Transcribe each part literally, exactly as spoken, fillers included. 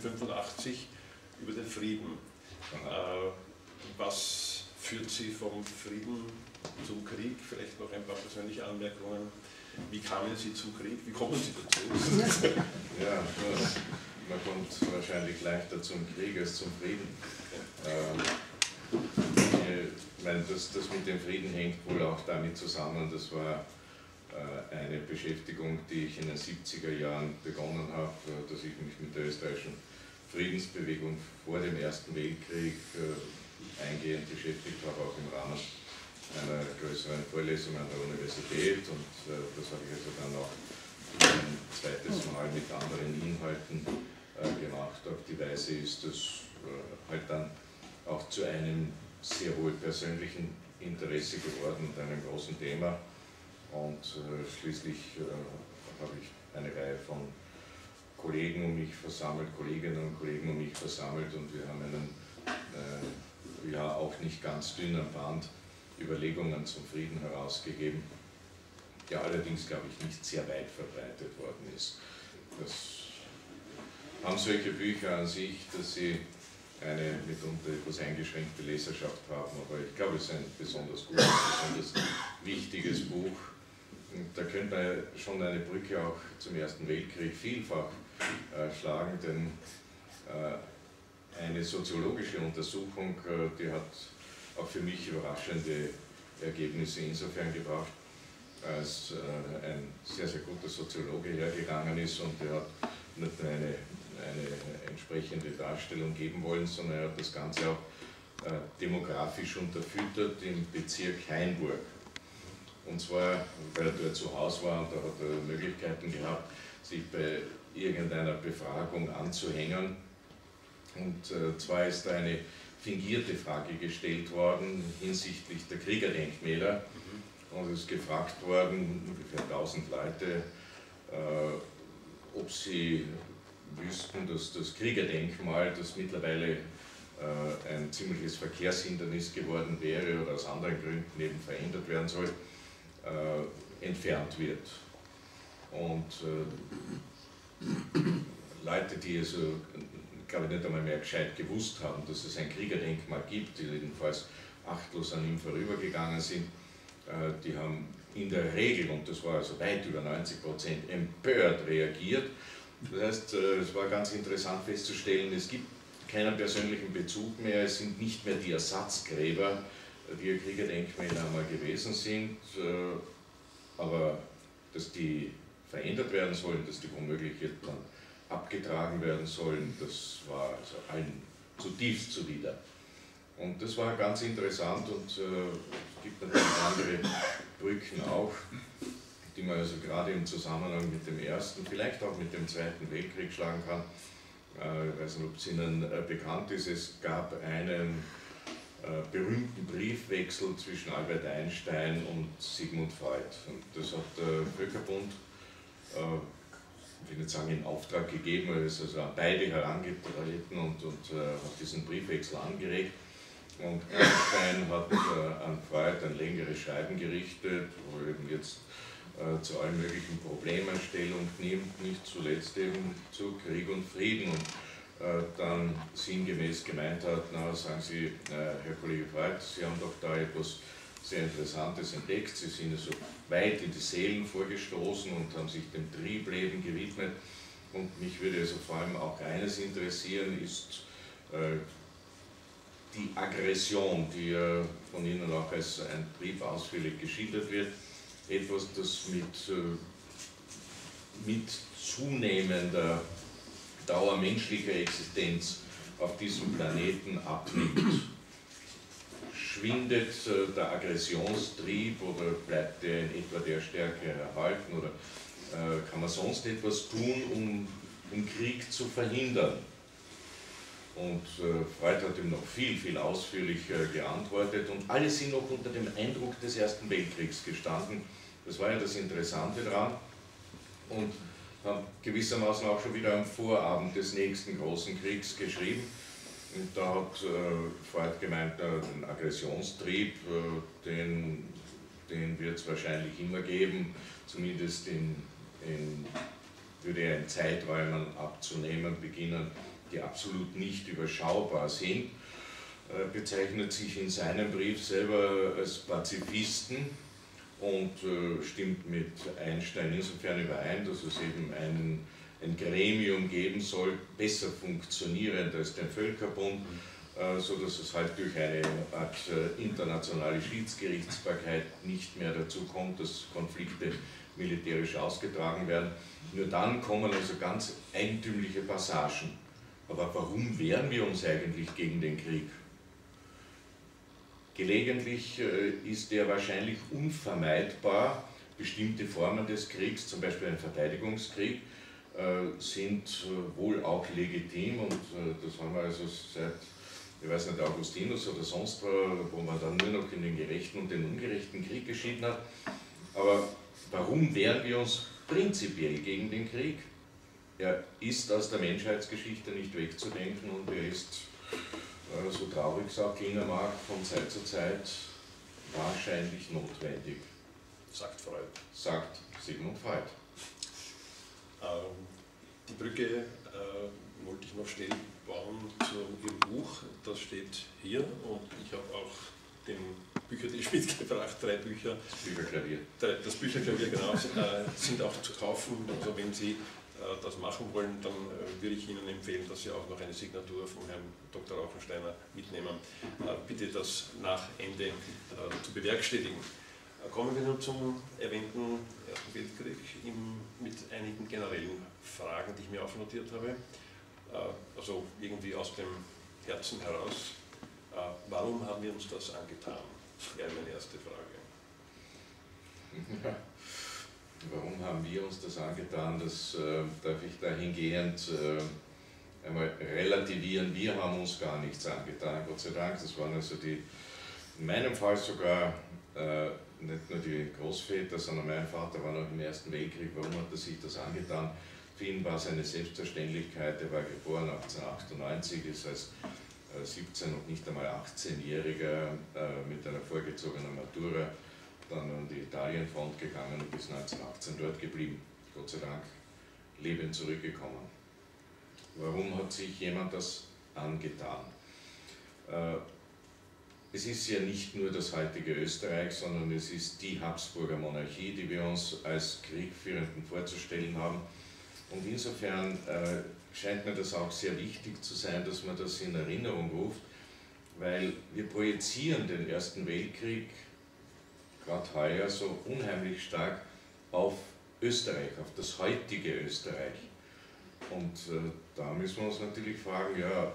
neunzehnhundertfünfundachtzig über den Frieden. Äh, was führt Sie vom Frieden zum Krieg? Vielleicht noch ein paar persönliche Anmerkungen. Wie kamen Sie zum Krieg? Wie kommen Sie dazu? Ja, das, man kommt wahrscheinlich leichter zum Krieg als zum Frieden. Ähm, ich meine, das, das mit dem Frieden hängt wohl auch damit zusammen, das war äh, eine Beschäftigung, die ich in den siebziger Jahren begonnen habe, äh, dass ich mich mit der österreichischen Friedensbewegung vor dem Ersten Weltkrieg äh, eingehend beschäftigt habe, auch im Rahmen einer größeren Vorlesung an der Universität, und äh, das habe ich also dann auch ein zweites Mal mit anderen Inhalten äh, gemacht. Auf die Weise ist das äh, halt dann auch zu einem sehr wohl persönlichen Interesse geworden und einem großen Thema, und äh, schließlich äh, habe ich eine Reihe von Kollegen um mich versammelt, Kolleginnen und Kollegen um mich versammelt, und wir haben einen äh, ja auch nicht ganz dünnen Band Überlegungen zum Frieden herausgegeben, der allerdings, glaube ich, nicht sehr weit verbreitet worden ist. Das haben solche Bücher an sich, dass sie eine mitunter etwas eingeschränkte Leserschaft haben, aber ich glaube, es ist ein besonders gutes, besonders wichtiges Buch. Und da könnte man schon eine Brücke auch zum Ersten Weltkrieg vielfach äh, schlagen, denn äh, eine soziologische Untersuchung, äh, die hat auch für mich überraschende Ergebnisse insofern gebracht, als äh, ein sehr, sehr guter Soziologe hergegangen ist, und er hat nicht nur eine, eine entsprechende Darstellung geben wollen, sondern er hat das Ganze auch äh, demografisch unterfüttert im Bezirk Hainburg. Und zwar, weil er dort zu Hause war, und da hat er Möglichkeiten gehabt, sich bei irgendeiner Befragung anzuhängen. Und äh, zwar ist da eine fingierte Frage gestellt worden hinsichtlich der Kriegerdenkmäler, und es ist gefragt worden, ungefähr tausend Leute, äh, ob sie wüssten, dass das Kriegerdenkmal, das mittlerweile äh, ein ziemliches Verkehrshindernis geworden wäre oder aus anderen Gründen eben verändert werden soll, äh, entfernt wird. Und äh, Leute, die also, glaube ich, nicht einmal mehr gescheit gewusst haben, dass es ein Kriegerdenkmal gibt, die jedenfalls achtlos an ihm vorübergegangen sind, äh, die haben in der Regel, und das war also weit über neunzig Prozent, empört reagiert. Das heißt, äh, es war ganz interessant festzustellen, es gibt keinen persönlichen Bezug mehr, es sind nicht mehr die Ersatzgräber, die Kriegerdenkmäler einmal gewesen sind, äh, aber dass die verändert werden sollen, dass die womöglich jetzt dann abgetragen werden sollen, das war also allen zutiefst zuwider. Und das war ganz interessant, und äh, es gibt natürlich andere Brücken auch, die man also gerade im Zusammenhang mit dem Ersten, vielleicht auch mit dem Zweiten Weltkrieg schlagen kann. Äh, ich weiß nicht, ob es Ihnen äh, bekannt ist, es gab einen äh, berühmten Briefwechsel zwischen Albert Einstein und Sigmund Freud. Und das hat der Völkerbund, äh, ich will nicht sagen in Auftrag gegeben, er ist also an beide herangetreten und, und äh, hat diesen Briefwechsel angeregt. Und Einstein hat äh, an Freud ein längeres Schreiben gerichtet, wo er eben jetzt äh, zu allen möglichen Problemen Stellung nimmt, nicht zuletzt eben zu Krieg und Frieden. Und äh, dann sinngemäß gemeint hat, na, sagen Sie, äh, Herr Kollege Freud, Sie haben doch da etwas sehr Interessantes entdeckt, Sie sind so weit in die Seelen vorgestoßen und haben sich dem Triebleben gewidmet. Und mich würde also vor allem auch eines interessieren, ist äh, die Aggression, die ja von Ihnen auch als ein Trieb ausführlich geschildert wird, etwas, das mit, äh, mit zunehmender Dauer menschlicher Existenz auf diesem Planeten abnimmt. Schwindet äh, der Aggressionstrieb oder bleibt der in etwa der Stärke erhalten, oder äh, kann man sonst etwas tun, um, um Krieg zu verhindern? Und äh, Freud hat ihm noch viel, viel ausführlicher geantwortet, und alle sind noch unter dem Eindruck des Ersten Weltkriegs gestanden. Das war ja das Interessante daran, und haben gewissermaßen auch schon wieder am Vorabend des nächsten großen Kriegs geschrieben. Und da hat äh, Freud gemeint, äh, den Aggressionstrieb, äh, den, den wird es wahrscheinlich immer geben, zumindest in, in, würde er in Zeiträumen abzunehmen beginnen, die absolut nicht überschaubar sind, äh, bezeichnet sich in seinem Brief selber als Pazifisten und äh, stimmt mit Einstein insofern überein, dass es eben einen, ein Gremium geben soll, besser funktionierend als den Völkerbund, äh, sodass es halt durch eine Art äh, internationale Schiedsgerichtsbarkeit nicht mehr dazu kommt, dass Konflikte militärisch ausgetragen werden. Nur dann kommen also ganz eigentümliche Passagen. Aber warum wehren wir uns eigentlich gegen den Krieg? Gelegentlich äh, ist er wahrscheinlich unvermeidbar. Bestimmte Formen des Kriegs, zum Beispiel ein Verteidigungskrieg, äh, sind äh, wohl auch legitim und äh, das haben wir also seit, ich weiß nicht, Augustinus oder sonst wo, wo man dann nur noch in den gerechten und den ungerechten Krieg geschieden hat. Aber warum wehren wir uns prinzipiell gegen den Krieg? Er ist aus der Menschheitsgeschichte nicht wegzudenken und er ist, so traurig es auch klingen mag, von Zeit zu Zeit wahrscheinlich notwendig. Sagt Freud. Sagt Sigmund Freud. Ähm, die Brücke äh, wollte ich noch schnell bauen zu Ihrem Buch. Das steht hier und ich habe auch den Büchertisch mitgebracht, drei Bücher. Das Bücherklavier. Das Bücherklavier, genau, äh, sind auch zu kaufen. Also wenn Sie das machen wollen, dann würde ich Ihnen empfehlen, dass Sie auch noch eine Signatur von Herrn Doktor Rauchensteiner mitnehmen. Bitte das nach Ende zu bewerkstelligen. Kommen wir nun zum erwähnten Ersten Weltkrieg im, mit einigen generellen Fragen, die ich mir aufnotiert habe. Also irgendwie aus dem Herzen heraus. Warum haben wir uns das angetan? Das wäre meine erste Frage. Ja. Warum haben wir uns das angetan? Das äh, darf ich dahingehend äh, einmal relativieren. Wir haben uns gar nichts angetan, Gott sei Dank. Das waren also die, in meinem Fall sogar äh, nicht nur die Großväter, sondern mein Vater war noch im Ersten Weltkrieg. Warum hat er sich das angetan? Für ihn war es eine Selbstverständlichkeit. Er war geboren achtzehnhundertachtundneunzig, ist als äh, siebzehn, noch nicht einmal achtzehnjähriger äh, mit einer vorgezogenen Matura dann an die Italienfront gegangen und bis neunzehnhundertachtzehn dort geblieben. Gott sei Dank lebend zurückgekommen. Warum hat sich jemand das angetan? Äh, es ist ja nicht nur das heutige Österreich, sondern es ist die Habsburger Monarchie, die wir uns als Kriegführenden vorzustellen haben. Und insofern äh, scheint mir das auch sehr wichtig zu sein, dass man das in Erinnerung ruft, weil wir projizieren den Ersten Weltkrieg gerade heuer so unheimlich stark auf Österreich, auf das heutige Österreich. Und äh, da müssen wir uns natürlich fragen, ja,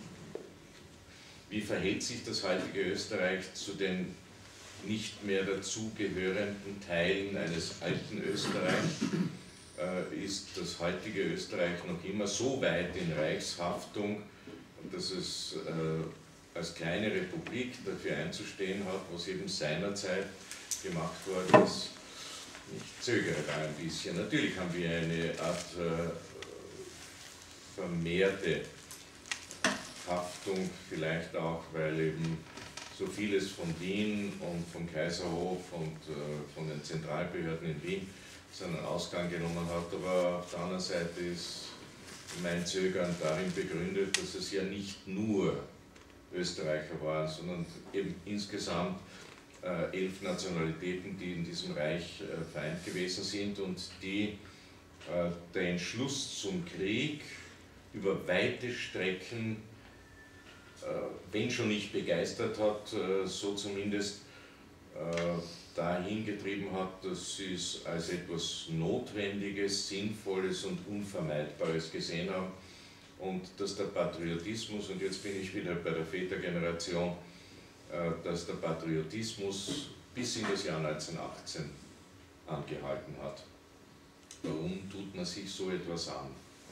wie verhält sich das heutige Österreich zu den nicht mehr dazugehörenden Teilen eines alten Österreich? Äh, ist das heutige Österreich noch immer so weit in Reichshaftung, dass es äh, als kleine Republik dafür einzustehen hat, was eben seinerzeit gemacht worden ist? Ich zögere da ein bisschen. Natürlich haben wir eine Art äh, vermehrte Haftung, vielleicht auch, weil eben so vieles von Wien und vom Kaiserhof und äh, von den Zentralbehörden in Wien seinen Ausgang genommen hat. Aber auf der anderen Seite ist mein Zögern darin begründet, dass es ja nicht nur Österreicher waren, sondern eben insgesamt äh, elf Nationalitäten, die in diesem Reich äh, vereint gewesen sind und die äh, der Entschluss zum Krieg über weite Strecken, äh, wenn schon nicht begeistert hat, äh, so zumindest äh, dahin getrieben hat, dass sie es als etwas Notwendiges, Sinnvolles und Unvermeidbares gesehen haben und dass der Patriotismus, und jetzt bin ich wieder bei der Vätergeneration, dass der Patriotismus bis in das Jahr neunzehnhundertachtzehn angehalten hat. Warum tut man sich so etwas an?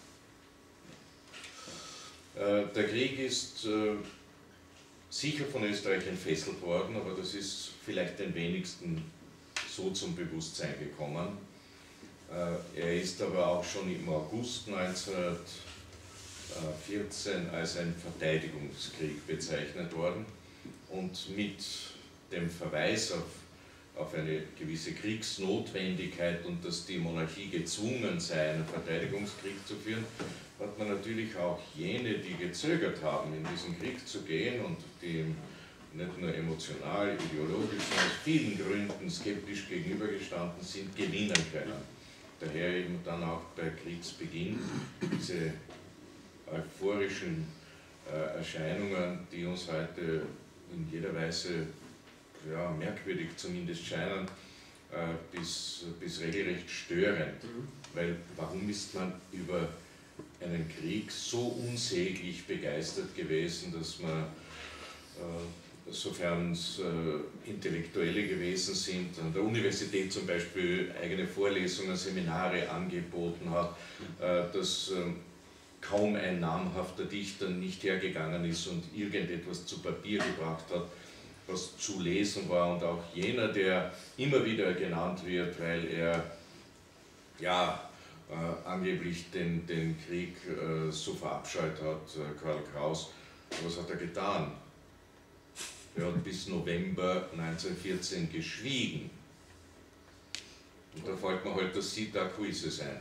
Der Krieg ist sicher von Österreich entfesselt worden, aber das ist vielleicht den wenigsten so zum Bewusstsein gekommen. Er ist aber auch schon im August neunzehnhundertvierzehn als ein Verteidigungskrieg bezeichnet worden. Und mit dem Verweis auf, auf eine gewisse Kriegsnotwendigkeit und dass die Monarchie gezwungen sei, einen Verteidigungskrieg zu führen, hat hat man natürlich auch jene, die gezögert haben, in diesen Krieg zu gehen und die nicht nur emotional, ideologisch, sondern aus vielen Gründen skeptisch gegenübergestanden sind, gewinnen können. Daher eben dann auch bei Kriegsbeginn diese euphorischen äh, Erscheinungen, die uns heute in jeder Weise ja, merkwürdig zumindest scheinen, äh, bis, bis regelrecht störend. Mhm. Weil warum ist man über einen Krieg so unsäglich begeistert gewesen, dass man, äh, sofern es äh, Intellektuelle gewesen sind, an der Universität zum Beispiel eigene Vorlesungen, Seminare angeboten hat, äh, dass äh, kaum ein namhafter Dichter nicht hergegangen ist und irgendetwas zu Papier gebracht hat, was zu lesen war, und auch jener, der immer wieder genannt wird, weil er ja äh, angeblich den, den Krieg äh, so verabscheut hat, äh, Karl Kraus. Was hat er getan? Er hat bis November neunzehnhundertvierzehn geschwiegen. Und da fällt mir halt das Cita Cuises ein.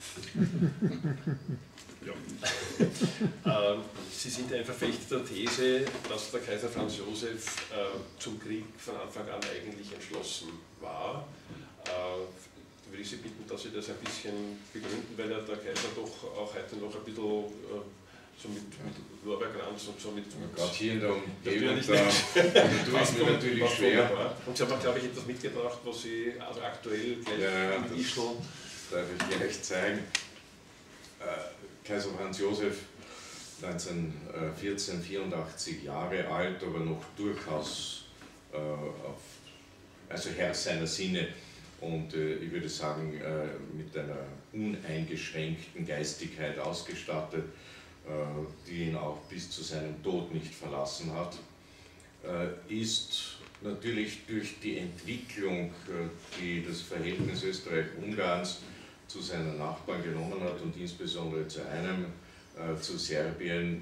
Ja. ähm, Sie sind ein Verfechter der These, dass der Kaiser Franz Josef äh, zum Krieg von Anfang an eigentlich entschlossen war. Äh, würde ich Sie bitten, dass Sie das ein bisschen begründen, weil ja der Kaiser doch auch heute noch ein bisschen äh, so mit, mit Lorbeerkranz und so mit... Gerade hier in der Umgebung, natürlich da tue ich mir natürlich schwer. War. Und Sie haben auch, glaube ich, etwas mitgebracht, was Sie also aktuell gleich ja, im Ischl... Darf ich gleich zeigen. Äh, Kaiser Franz Josef, neunzehnhundertvierzehn, vierundachtzig Jahre alt, aber noch durchaus äh, auf, also Herr seiner Sinne und äh, ich würde sagen äh, mit einer uneingeschränkten Geistigkeit ausgestattet, äh, die ihn auch bis zu seinem Tod nicht verlassen hat, äh, ist natürlich durch die Entwicklung, äh, die das Verhältnis Österreich-Ungarns zu seinen Nachbarn genommen hat und insbesondere zu einem, äh, zu Serbien,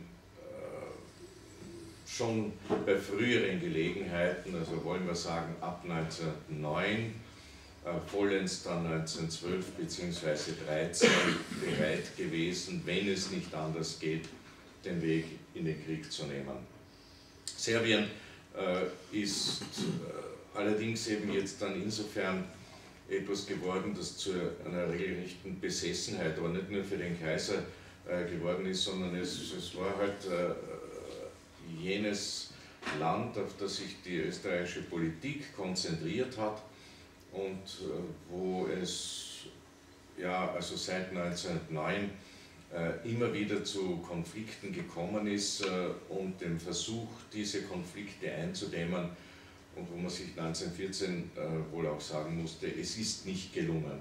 äh, schon bei früheren Gelegenheiten, also wollen wir sagen ab neunzehnhundertneun, äh, vollends dann neunzehnhundertzwölf bzw. dreizehn bereit gewesen, wenn es nicht anders geht, den Weg in den Krieg zu nehmen. Serbien äh, ist äh, allerdings eben jetzt dann insofern etwas geworden, das zu einer regelrechten Besessenheit, aber nicht nur für den Kaiser äh, geworden ist, sondern es, es war halt äh, jenes Land, auf das sich die österreichische Politik konzentriert hat und äh, wo es ja, also seit neunzehnhundertneun äh, immer wieder zu Konflikten gekommen ist äh, und dem Versuch, diese Konflikte einzudämmen, und wo man sich neunzehnhundertvierzehn äh, wohl auch sagen musste, es ist nicht gelungen.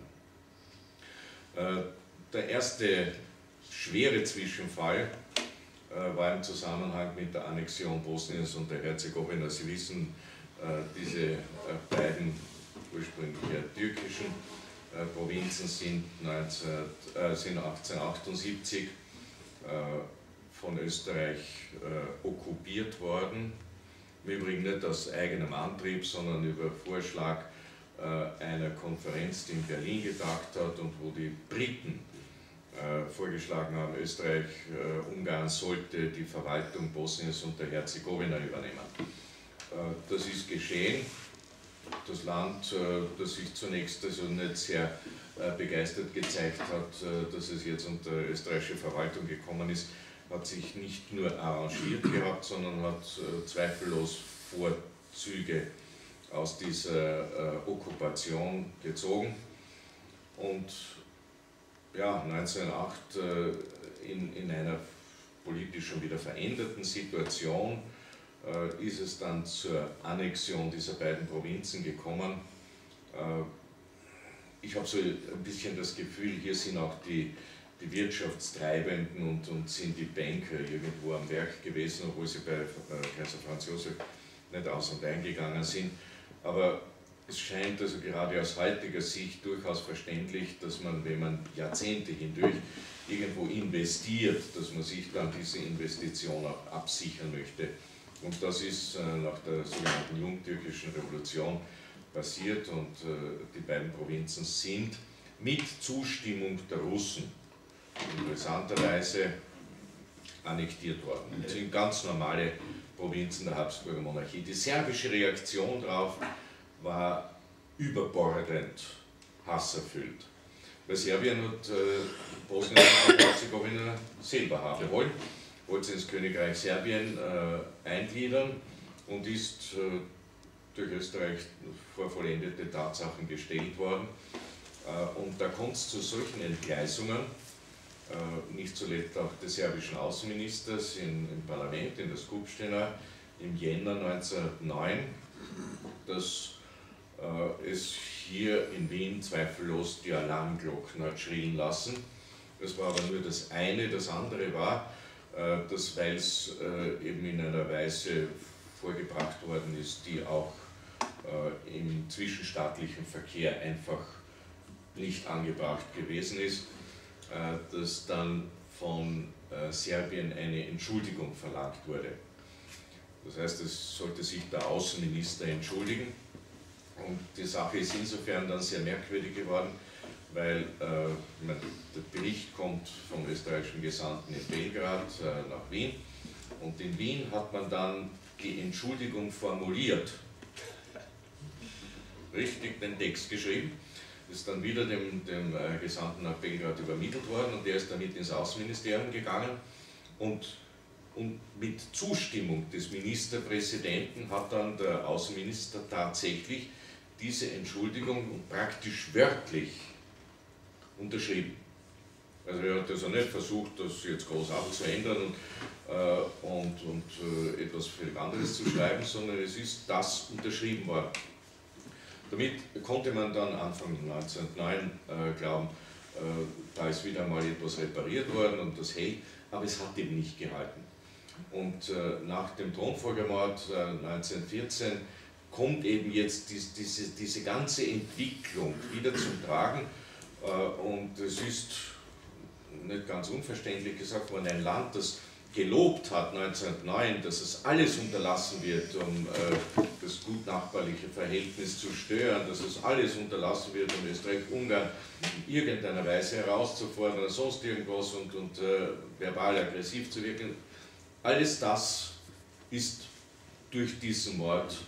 Äh, der erste schwere Zwischenfall äh, war im Zusammenhang mit der Annexion Bosniens und der Herzegowina. Sie wissen, äh, diese äh, beiden ursprünglich ja türkischen äh, Provinzen sind, neunzehn, äh, sind achtzehnhundertachtundsiebzig äh, von Österreich äh, okkupiert worden. Im Übrigen nicht aus eigenem Antrieb, sondern über Vorschlag äh, einer Konferenz, die in Berlin getagt hat und wo die Briten äh, vorgeschlagen haben, Österreich, äh, Ungarn sollte die Verwaltung Bosniens und der Herzegowina übernehmen. Äh, das ist geschehen. Das Land, äh, das sich zunächst also nicht sehr äh, begeistert gezeigt hat, äh, dass es jetzt unter österreichische Verwaltung gekommen ist, hat sich nicht nur arrangiert gehabt, sondern hat äh, zweifellos Vorzüge aus dieser äh, Okkupation gezogen. Und ja, neunzehnhundertacht äh, in, in einer politisch schon wieder veränderten Situation äh, ist es dann zur Annexion dieser beiden Provinzen gekommen. Äh, ich habe so ein bisschen das Gefühl, hier sind auch die die Wirtschaftstreibenden und, und sind die Banker irgendwo am Werk gewesen, obwohl sie bei äh, Kaiser Franz Josef nicht aus und eingegangen sind. Aber es scheint also gerade aus heutiger Sicht durchaus verständlich, dass man, wenn man Jahrzehnte hindurch irgendwo investiert, dass man sich dann diese Investition auch absichern möchte. Und das ist äh, nach der sogenannten Jungtürkischen Revolution passiert und äh, die beiden Provinzen sind mit Zustimmung der Russen interessanterweise annektiert worden. Das sind ganz normale Provinzen der Habsburger Monarchie. Die serbische Reaktion darauf war überbordend hasserfüllt. Weil Serbien hat äh, Bosnien und Herzegowina selber haben wollen, wollte ins Königreich Serbien äh, eingliedern und ist äh, durch Österreich vor vollendete Tatsachen gestellt worden. Äh, und da kommt es zu solchen Entgleisungen, äh, nicht zuletzt auch des serbischen Außenministers in, im Parlament, in der Skupština im Jänner neunzehnhundertneun, dass äh, es hier in Wien zweifellos die Alarmglocken hat schrillen lassen. Das war aber nur das eine. Das andere war, äh, dass, weil es äh, eben in einer Weise vorgebracht worden ist, die auch äh, im zwischenstaatlichen Verkehr einfach nicht angebracht gewesen ist, äh, dass dann von äh, Serbien eine Entschuldigung verlangt wurde. Das heißt, es sollte sich der Außenminister entschuldigen. Und die Sache ist insofern dann sehr merkwürdig geworden, weil äh, der Bericht kommt vom österreichischen Gesandten in Belgrad äh, nach Wien und in Wien hat man dann die Entschuldigung formuliert, richtig den Text geschrieben, ist dann wieder dem, dem äh, Gesandten nach Belgrad übermittelt worden und der ist damit ins Außenministerium gegangen und Und mit Zustimmung des Ministerpräsidenten hat dann der Außenminister tatsächlich diese Entschuldigung praktisch wörtlich unterschrieben. Also er hat also nicht versucht, das jetzt groß abzuändern und, äh, und, und äh, etwas völlig anderes zu schreiben, sondern es ist das unterschrieben worden. Damit konnte man dann Anfang neunzehnhundertneun äh, glauben, äh, da ist wieder mal etwas repariert worden und das hält, aber es hat eben nicht gehalten. Und äh, nach dem Thronfolgermord äh, neunzehnhundertvierzehn kommt eben jetzt dies, diese, diese ganze Entwicklung wieder zum Tragen äh, und es ist nicht ganz unverständlich gesagt worden, ein Land, das gelobt hat neunzehnhundertneun, dass es alles unterlassen wird, um äh, das gutnachbarliche Verhältnis zu stören, dass es alles unterlassen wird, um Österreich-Ungarn in irgendeiner Weise herauszufordern oder sonst irgendwas und, und äh, verbal aggressiv zu wirken. Alles das ist durch diesen Mord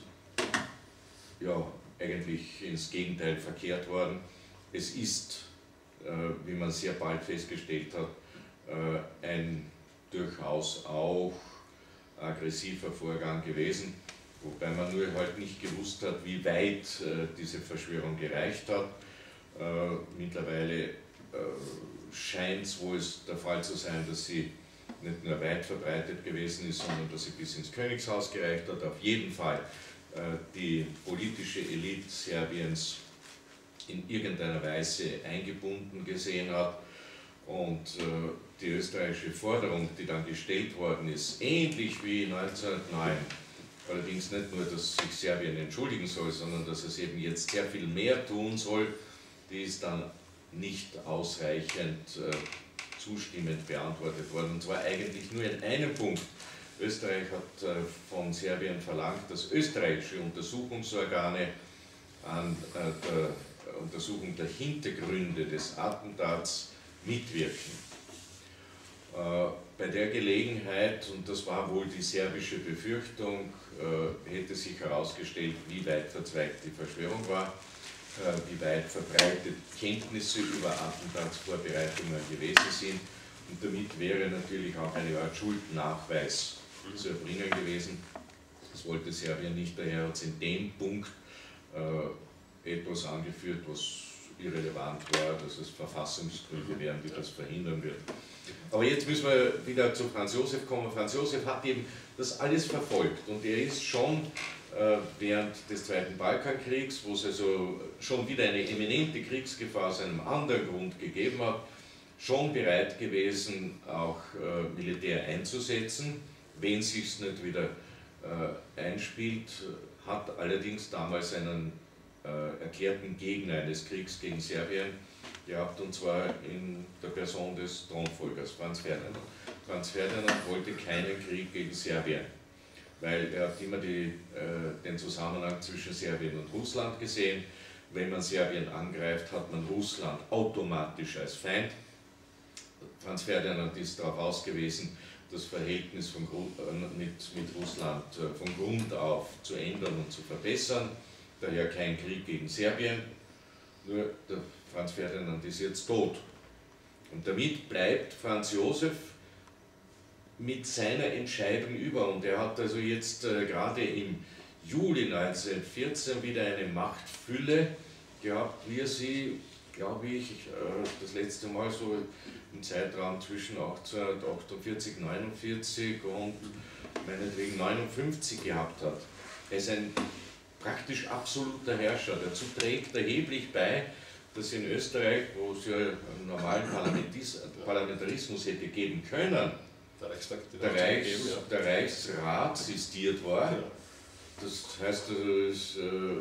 ja, eigentlich ins Gegenteil verkehrt worden. Es ist, äh, wie man sehr bald festgestellt hat, äh, ein durchaus auch aggressiver Vorgang gewesen, wobei man nur halt nicht gewusst hat, wie weit äh, diese Verschwörung gereicht hat. Äh, mittlerweile äh, scheint es wohl der Fall zu sein, dass sie nicht nur weit verbreitet gewesen ist, sondern dass sie bis ins Königshaus gereicht hat. Auf jeden Fall äh, die politische Elite Serbiens in irgendeiner Weise eingebunden gesehen hat und äh, die österreichische Forderung, die dann gestellt worden ist, ähnlich wie neunzehnhundertneun, allerdings nicht nur, dass sich Serbien entschuldigen soll, sondern dass es eben jetzt sehr viel mehr tun soll, die ist dann nicht ausreichend äh, zustimmend beantwortet worden, und zwar eigentlich nur in einem Punkt. Österreich hat äh, von Serbien verlangt, dass österreichische Untersuchungsorgane an äh, der Untersuchung der Hintergründe des Attentats mitwirken. Äh, bei der Gelegenheit, und das war wohl die serbische Befürchtung, äh, hätte sich herausgestellt, wie weit verzweigt die Verschwörung war, wie weit verbreitet Kenntnisse über Attentatsvorbereitungen gewesen sind. Und damit wäre natürlich auch eine Art Schuldnachweis zu erbringen gewesen. Das wollte Serbien nicht, daher hat es in dem Punkt äh, etwas angeführt, was irrelevant war, dass es Verfassungsgründe wären, die das verhindern würden. Aber jetzt müssen wir wieder zu Franz Josef kommen. Franz Josef hat eben das alles verfolgt und er ist schon während des Zweiten Balkankriegs, wo es also schon wieder eine eminente Kriegsgefahr aus einem anderen Grund gegeben hat, schon bereit gewesen, auch äh, Militär einzusetzen, wenn es sich nicht wieder äh, einspielt, hat allerdings damals einen äh, erklärten Gegner eines Kriegs gegen Serbien gehabt, und zwar in der Person des Thronfolgers, Franz Ferdinand. Franz Ferdinand wollte keinen Krieg gegen Serbien, weil er hat immer die, äh, den Zusammenhang zwischen Serbien und Russland gesehen. Wenn man Serbien angreift, hat man Russland automatisch als Feind. Franz Ferdinand ist darauf ausgewiesen, das Verhältnis von Grund, äh, mit, mit Russland äh, von Grund auf zu ändern und zu verbessern. Daher kein Krieg gegen Serbien. Nur der Franz Ferdinand ist jetzt tot. Und damit bleibt Franz Josef mit seiner Entscheidung über. Und er hat also jetzt äh, gerade im Juli neunzehnhundertvierzehn wieder eine Machtfülle gehabt, wie er sie, glaube ich, äh, das letzte Mal so im Zeitraum zwischen achtzehnhundertachtundvierzig, neunundvierzig und meinetwegen neunundfünfzig gehabt hat. Er ist ein praktisch absoluter Herrscher. Dazu trägt erheblich bei, dass in Österreich, wo es ja einen normalen Parlamentarismus hätte geben können, der, Reichstag, der, Reichs, geben, ja. der Reichsrat sistiert war. Ja. Das heißt, es äh,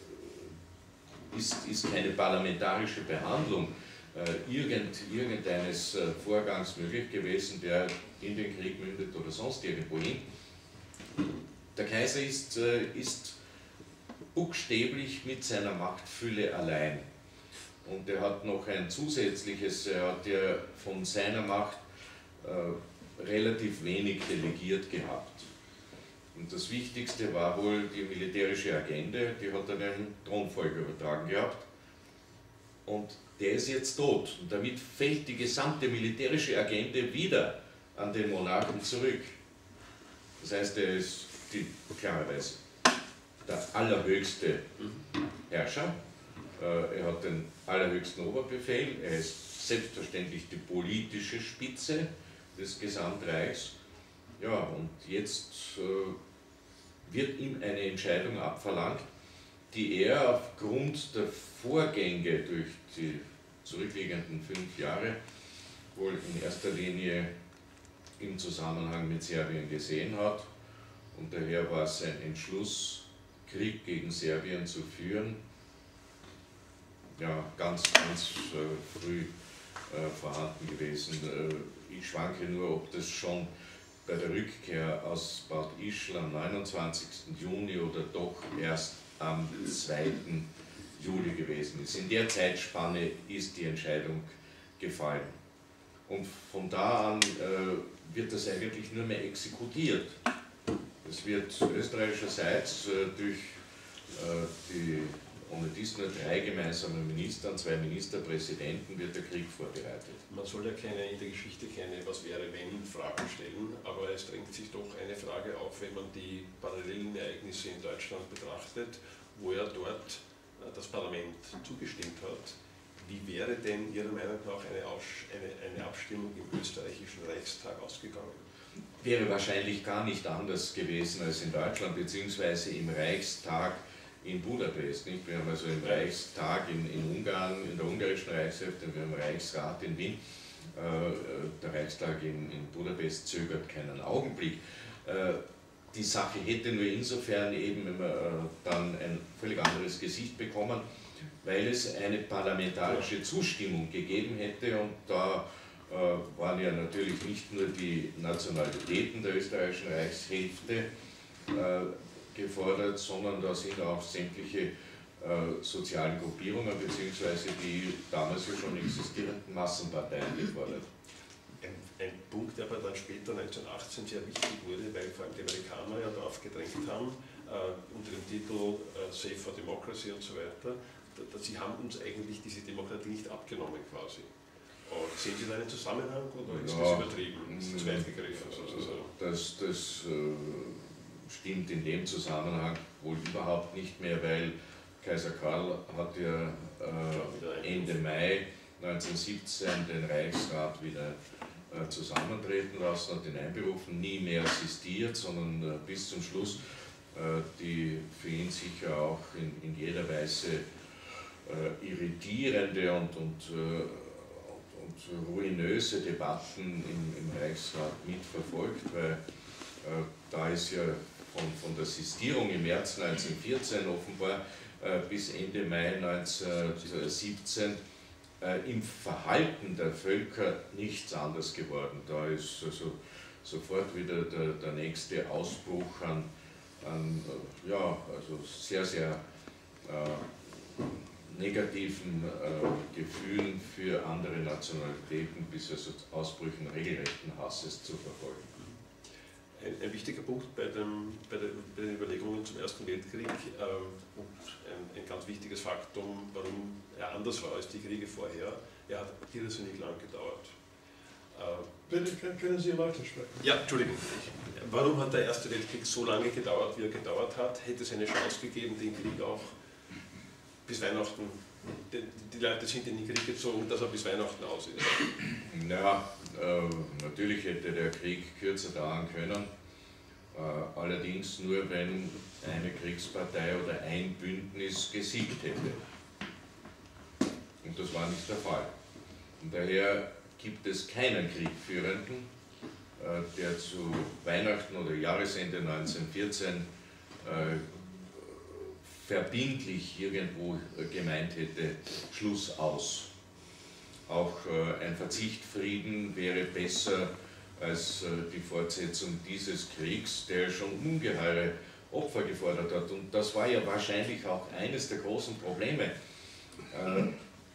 ist, ist keine parlamentarische Behandlung äh, irgend, irgendeines äh, Vorgangs möglich gewesen, der in den Krieg mündet oder sonst irgendwo hin. Der Kaiser ist, äh, ist buchstäblich mit seiner Machtfülle allein. Und er hat noch ein zusätzliches, er hat ja von seiner Macht äh, relativ wenig delegiert gehabt. Und das Wichtigste war wohl die militärische Agenda, die hat er dem Thronfolger übertragen gehabt. Und der ist jetzt tot. Und damit fällt die gesamte militärische Agenda wieder an den Monarchen zurück. Das heißt, er ist die, klarerweise der allerhöchste Herrscher. Er hat den allerhöchsten Oberbefehl. Er ist selbstverständlich die politische Spitze des Gesamtreichs. Ja, und jetzt äh, wird ihm eine Entscheidung abverlangt, die er aufgrund der Vorgänge durch die zurückliegenden fünf Jahre wohl in erster Linie im Zusammenhang mit Serbien gesehen hat. Und daher war sein Entschluss, Krieg gegen Serbien zu führen, ja, ganz, ganz äh, früh äh, vorhanden gewesen. Äh, ich schwanke nur, ob das schon bei der Rückkehr aus Bad Ischl am neunundzwanzigsten Juni oder doch erst am zweiten Juli gewesen ist. In der Zeitspanne ist die Entscheidung gefallen. Und von da an äh, wird das eigentlich nur mehr exekutiert. Es wird österreichischerseits äh, durch äh, die ohne dies nur drei gemeinsame Minister und zwei Ministerpräsidenten wird der Krieg vorbereitet. Man soll ja keine in der Geschichte keine was wäre wenn Fragen stellen, aber es drängt sich doch eine Frage auf, wenn man die parallelen Ereignisse in Deutschland betrachtet, wo ja dort das Parlament zugestimmt hat. Wie wäre denn Ihrer Meinung nach eine, eine, eine Abstimmung im österreichischen Reichstag ausgegangen? Wäre wahrscheinlich gar nicht anders gewesen als in Deutschland, beziehungsweise im Reichstag in Budapest. Nicht? Wir haben also im Reichstag in, in Ungarn, in der ungarischen Reichshälfte, wir haben Reichsrat in Wien. Äh, der Reichstag in, in Budapest zögert keinen Augenblick. Äh, die Sache hätte nur insofern eben immer, äh, dann ein völlig anderes Gesicht bekommen, weil es eine parlamentarische Zustimmung gegeben hätte und da äh, waren ja natürlich nicht nur die Nationalitäten der österreichischen Reichshälfte äh, gefordert, sondern da sind auch sämtliche äh, sozialen Gruppierungen bzw. die damals ja schon existierenden Massenparteien gefordert. Ein, ein Punkt, der aber dann später neunzehnhundertachtzehn sehr wichtig wurde, weil vor allem die Amerikaner ja darauf gedrängt haben, äh, unter dem Titel äh, Save for Democracy und so weiter, dass sie haben uns eigentlich diese Demokratie nicht abgenommen quasi. Und sehen Sie da einen Zusammenhang oder ist ja, das übertrieben? Das ist zu weit gegriffen sozusagen. Das, das äh, stimmt in dem Zusammenhang wohl überhaupt nicht mehr, weil Kaiser Karl hat ja äh, Ende Mai neunzehnhundertsiebzehn den Reichsrat wieder äh, zusammentreten lassen, hat ihn einberufen, nie mehr assistiert, sondern äh, bis zum Schluss äh, die für ihn sicher auch in, in jeder Weise äh, irritierende und, und, äh, und, und ruinöse Debatten im, im Reichsrat mitverfolgt, weil äh, da ist ja von, von der Sistierung im März neunzehnhundertvierzehn offenbar äh, bis Ende Mai neunzehnhundertsiebzehn äh, im Verhalten der Völker nichts anders geworden. Da ist also sofort wieder der, der nächste Ausbruch an, an äh, ja, also sehr, sehr äh, negativen äh, Gefühlen für andere Nationalitäten bis also Ausbrüchen regelrechten Hasses zu verfolgen. Ein, ein wichtiger Punkt bei, dem, bei, der, bei den Überlegungen zum Ersten Weltkrieg ähm, und ein, ein ganz wichtiges Faktum, warum er anders war als die Kriege vorher, er hat irrsinnig lang gedauert. Äh, Bitte, können Sie lauter sprechen? Ja, Entschuldigung. Warum hat der Erste Weltkrieg so lange gedauert, wie er gedauert hat? Hätte es eine Chance gegeben, den Krieg auch bis Weihnachten, die, die Leute sind in den Krieg gezogen, dass er bis Weihnachten aus ist? Ja, äh, natürlich hätte der Krieg kürzer dauern können, äh, allerdings nur, wenn eine Kriegspartei oder ein Bündnis gesiegt hätte. Und das war nicht der Fall. Und daher gibt es keinen Kriegführenden, äh, der zu Weihnachten oder Jahresende neunzehnhundertvierzehn äh, verbindlich irgendwo äh, gemeint hätte, Schluss aus. Auch äh, ein Verzichtfrieden wäre besser als äh, die Fortsetzung dieses Kriegs, der schon ungeheure Opfer gefordert hat. Und das war ja wahrscheinlich auch eines der großen Probleme. Äh,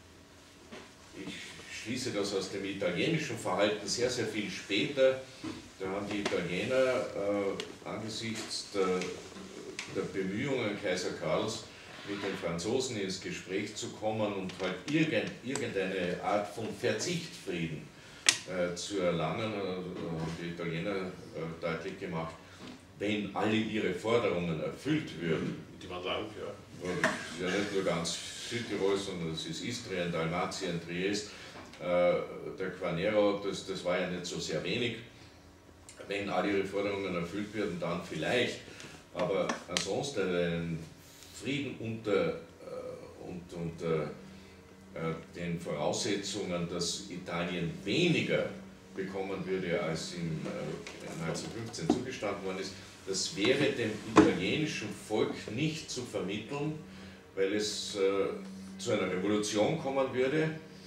ich schließe das aus dem italienischen Verhalten sehr, sehr viel später. Da haben die Italiener äh, angesichts der, der Bemühungen Kaiser Karls mit den Franzosen ins Gespräch zu kommen und halt irgend, irgendeine Art von Verzichtfrieden äh, zu erlangen, äh, haben die Italiener äh, deutlich gemacht, wenn alle ihre Forderungen erfüllt würden. Die waren lang, ja. Und das ist ja nicht nur ganz Südtirol, sondern es ist Istrien, Dalmatien, Triest, äh, der Quarnero, das, das war ja nicht so sehr wenig. Wenn alle ihre Forderungen erfüllt werden, dann vielleicht. Aber ansonsten einen Frieden unter, äh, unter, unter äh, den Voraussetzungen, dass Italien weniger bekommen würde, als im äh, neunzehnhundertfünfzehn zugestanden worden ist, das wäre dem italienischen Volk nicht zu vermitteln, weil es äh, zu einer Revolution kommen würde,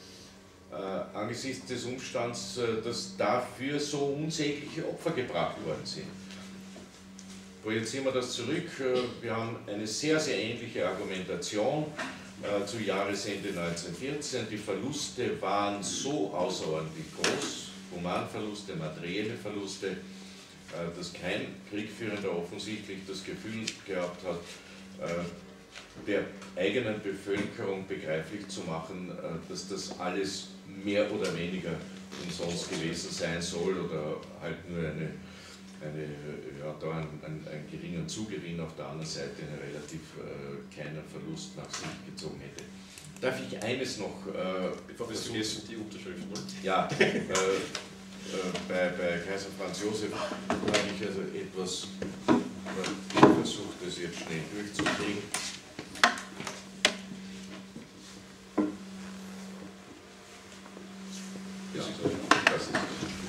äh, angesichts des Umstands, äh, dass dafür so unsägliche Opfer gebracht worden sind. Projizieren wir das zurück, äh, wir haben eine sehr, sehr ähnliche Argumentation äh, zu Jahresende neunzehnhundertvierzehn. Die Verluste waren so außerordentlich groß, Humanverluste, materielle Verluste, äh, dass kein Kriegführender offensichtlich das Gefühl gehabt hat, äh, der eigenen Bevölkerung begreiflich zu machen, äh, dass das alles mehr oder weniger umsonst gewesen sein soll oder halt nur eine, eine, ja, da einen, einen, einen geringen Zugewinn, auf der anderen Seite einen relativ äh, kleinen Verlust nach sich gezogen hätte. Darf ich eines noch... Äh, Bevor wir es vergessen, die Unterschriften. Ja, äh, äh, bei, bei Kaiser Franz Josef habe ich also etwas äh, versucht, das jetzt schnell durchzukriegen. Ja, das ist,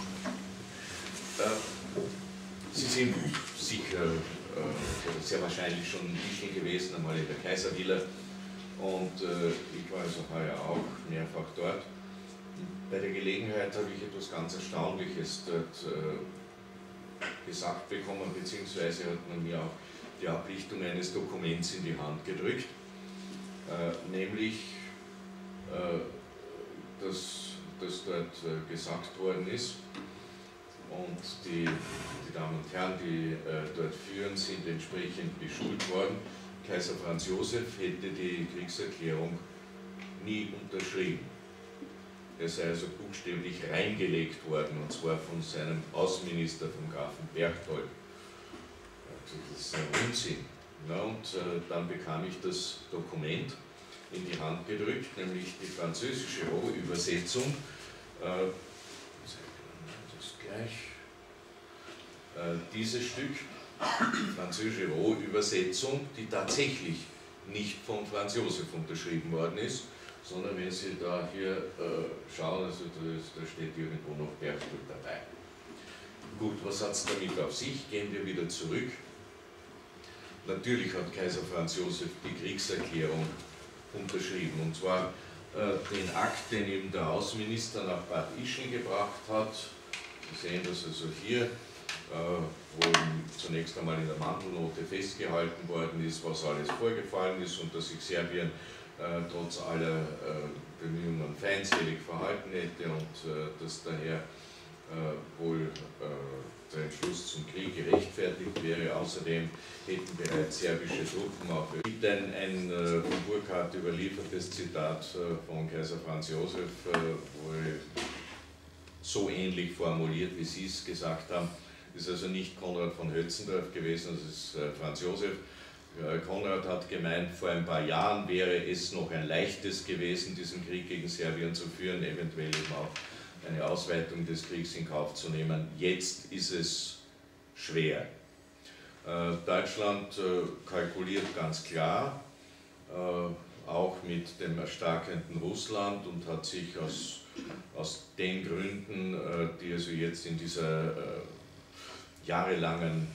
äh, Sie sind sicher äh, sehr wahrscheinlich schon in Ischl gewesen, einmal in der Kaiservilla. Und äh, ich war also heuer auch mehrfach dort. Bei der Gelegenheit habe ich etwas ganz Erstaunliches dort äh, gesagt bekommen, beziehungsweise hat man mir auch die Ablichtung eines Dokuments in die Hand gedrückt, äh, nämlich, äh, dass, dass dort äh, gesagt worden ist, und die, die Damen und Herren, die äh, dort führen, sind entsprechend beschult worden. Kaiser Franz Josef hätte die Kriegserklärung nie unterschrieben. Er sei also buchstäblich reingelegt worden, und zwar von seinem Außenminister, vom Grafen Berchtold. Also das ist ein Unsinn. Ja, und äh, dann bekam ich das Dokument in die Hand gedrückt, nämlich die französische Rohübersetzung. Äh, das gleich. Äh, dieses Stück, französische Rohübersetzung, die tatsächlich nicht von Franz Josef unterschrieben worden ist, sondern wenn Sie da hier äh, schauen, also da, da steht irgendwo noch Berchtold dabei. Gut, was hat es damit auf sich? Gehen wir wieder zurück. Natürlich hat Kaiser Franz Josef die Kriegserklärung unterschrieben, und zwar äh, den Akt, den ihm der Außenminister nach Bad Ischl gebracht hat. Sie sehen das also hier, äh, wo zunächst einmal in der Mantelnote festgehalten worden ist, was alles vorgefallen ist und dass sich Serbien äh, trotz aller äh, Bemühungen feindselig verhalten hätte und äh, dass daher äh, wohl äh, der Entschluss zum Krieg gerechtfertigt wäre. Außerdem hätten bereits serbische Truppen auf. Es gibt ein, ein äh, von Burckhardt überliefertes Zitat äh, von Kaiser Franz Josef, äh, wo er so ähnlich formuliert, wie Sie es gesagt haben. Das ist also nicht Konrad von Hötzendorf gewesen, das ist äh, Franz Josef. Äh, Konrad hat gemeint, vor ein paar Jahren wäre es noch ein leichtes gewesen, diesen Krieg gegen Serbien zu führen, eventuell eben auch eine Ausweitung des Kriegs in Kauf zu nehmen. Jetzt ist es schwer. Äh, Deutschland äh, kalkuliert ganz klar, äh, auch mit dem erstarkenden Russland und hat sich aus, aus den Gründen, äh, die also jetzt in dieser äh, jahrelangen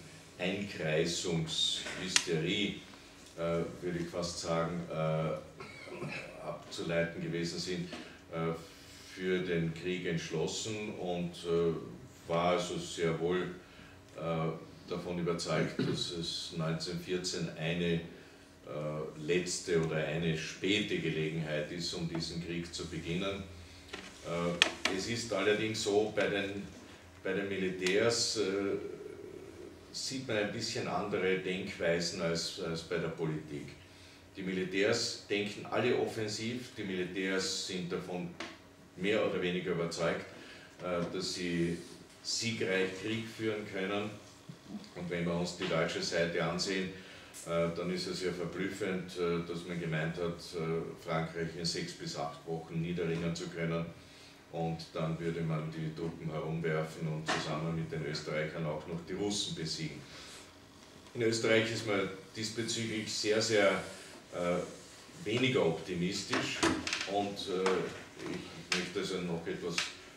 Einkreisungshysterie, äh, würde ich fast sagen, äh, abzuleiten gewesen sind, äh, für den Krieg entschlossen und äh, war also sehr wohl äh, davon überzeugt, dass es neunzehnhundertvierzehn eine äh, letzte oder eine späte Gelegenheit ist, um diesen Krieg zu beginnen. Äh, es ist allerdings so, bei den, bei den Militärs äh, sieht man ein bisschen andere Denkweisen als, als bei der Politik. Die Militärs denken alle offensiv, die Militärs sind davon mehr oder weniger überzeugt, dass sie siegreich Krieg führen können. Und wenn wir uns die deutsche Seite ansehen, dann ist es ja verblüffend, dass man gemeint hat, Frankreich in sechs bis acht Wochen niederringen zu können. Und dann würde man die Truppen herumwerfen und zusammen mit den Österreichern auch noch die Russen besiegen. In Österreich ist man diesbezüglich sehr, sehr äh, weniger optimistisch und äh, ich Ich möchte also noch etwas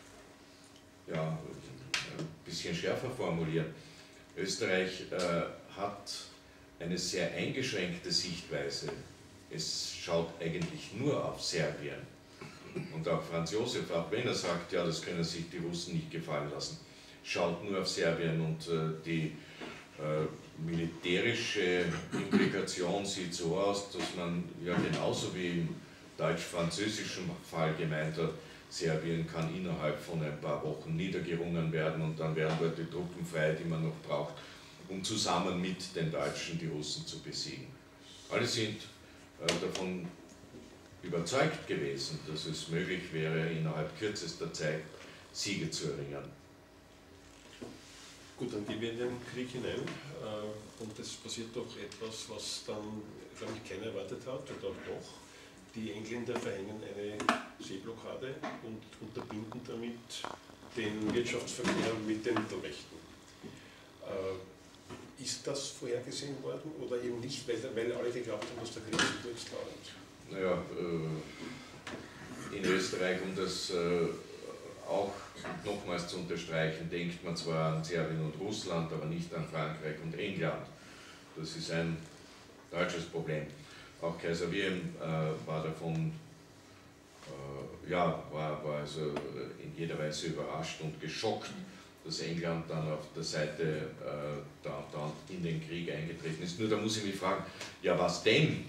ja, ein bisschen schärfer formulieren. Österreich äh, hat eine sehr eingeschränkte Sichtweise. Es schaut eigentlich nur auf Serbien. Und auch Franz Josef, auch wenn er sagt, ja, das können sich die Russen nicht gefallen lassen, schaut nur auf Serbien und äh, die äh, militärische Implikation sieht so aus, dass man ja genauso wie im deutsch-französischen Fall gemeint hat, Serbien kann innerhalb von ein paar Wochen niedergerungen werden und dann werden dort die Truppen frei, die man noch braucht, um zusammen mit den Deutschen die Russen zu besiegen. Alle sind äh, davon überzeugt gewesen, dass es möglich wäre, innerhalb kürzester Zeit Siege zu erringen. Gut, dann gehen wir in den Krieg hinein äh, und es passiert doch etwas, was dann wahrscheinlich keiner erwartet hat, oder doch. Die Engländer verhängen eine Seeblockade und unterbinden damit den Wirtschaftsverkehr mit den Mittelmächten. Äh, ist das vorhergesehen worden oder eben nicht, weil, weil alle geglaubt haben, dass der Krieg so jetzt dauert? Naja, äh, in Österreich, um das äh, auch nochmals zu unterstreichen, denkt man zwar an Serbien und Russland, aber nicht an Frankreich und England. Das ist ein deutsches Problem. Auch Kaiser Wilhelm äh, war davon, äh, ja, war, war also in jeder Weise überrascht und geschockt, dass England dann auf der Seite äh, da, da in den Krieg eingetreten ist. Nur da muss ich mich fragen, ja was denn?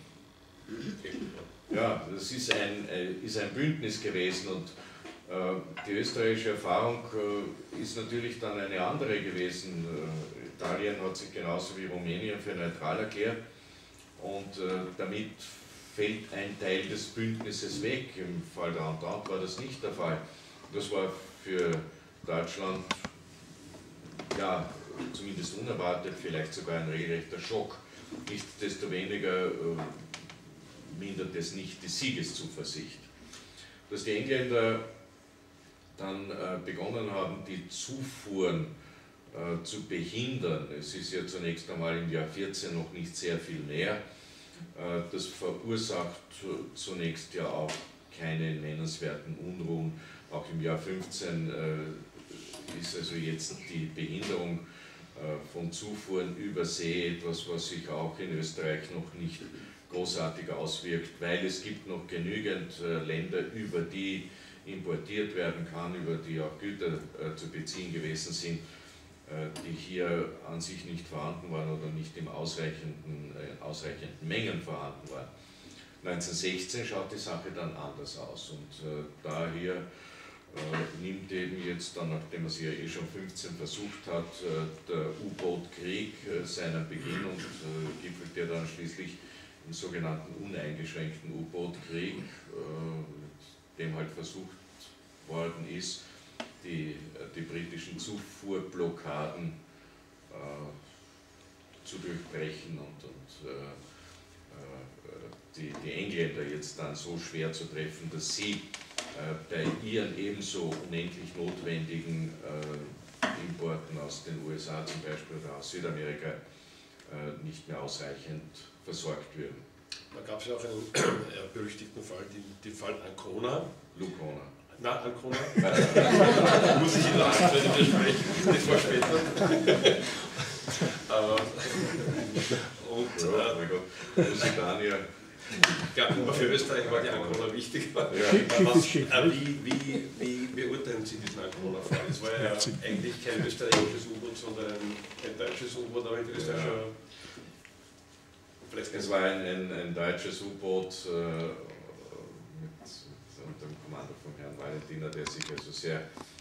Ja, das ist ein, äh, ist ein Bündnis gewesen und äh, die österreichische Erfahrung äh, ist natürlich dann eine andere gewesen. Äh, Italien hat sich genauso wie Rumänien für neutral erklärt. Und äh, damit fällt ein Teil des Bündnisses weg. Im Fall der Entente war das nicht der Fall. Das war für Deutschland, ja, zumindest unerwartet, vielleicht sogar ein regelrechter Schock. Nichtsdestoweniger äh, mindert es nicht die Siegeszuversicht. Dass die Engländer dann äh, begonnen haben, die Zufuhren äh, zu behindern. Es ist ja zunächst einmal im Jahr vierzehn noch nicht sehr viel mehr. Äh, das verursacht äh, zunächst ja auch keine nennenswerten Unruhen. Auch im Jahr fünfzehn äh, ist also jetzt die Behinderung äh, von Zufuhren über See etwas, was sich auch in Österreich noch nicht großartig auswirkt, weil es gibt noch genügend äh, Länder, über die importiert werden kann, über die auch Güter äh, zu beziehen gewesen sind, äh, die hier an sich nicht vorhanden waren oder nicht in ausreichenden, äh, ausreichenden Mengen vorhanden waren. neunzehnhundertsechzehn schaut die Sache dann anders aus und äh, daher äh, nimmt eben jetzt dann, nachdem er sich ja eh schon fünfzehn versucht hat, äh, der U-Boot-Krieg äh, seinen Beginn und äh, gipfelt ja dann schließlich im sogenannten uneingeschränkten U-Boot-Krieg, äh, dem halt versucht worden ist, die, die britischen Zufuhrblockaden äh, zu durchbrechen und, und äh, die, die Engländer jetzt dann so schwer zu treffen, dass sie äh, bei ihren ebenso unendlich notwendigen äh, Importen aus den U S A zum Beispiel oder aus Südamerika äh, nicht mehr ausreichend versorgt würden. Da gab es ja auch einen äh, berüchtigten Fall, den, den Fall Ancona. Lucona. Na, Ancona. Muss ich Ihnen lassen, wenn ich das spreche. Das war später. Und, ja, mein Gott, Lusitania. Ja, aber für Österreich war die Ancona wichtig. Ja. Was, äh, wie, wie, wie beurteilen Sie diesen Ancona-Fall? Es war ja eigentlich kein österreichisches U-Boot, sondern ein deutsches U-Boot, aber in Österreich ja. schon. Vielleicht es war ein, ein, ein deutsches U-Boot äh, mit, mit dem Kommando von Herrn Valentiner, der sich also sehr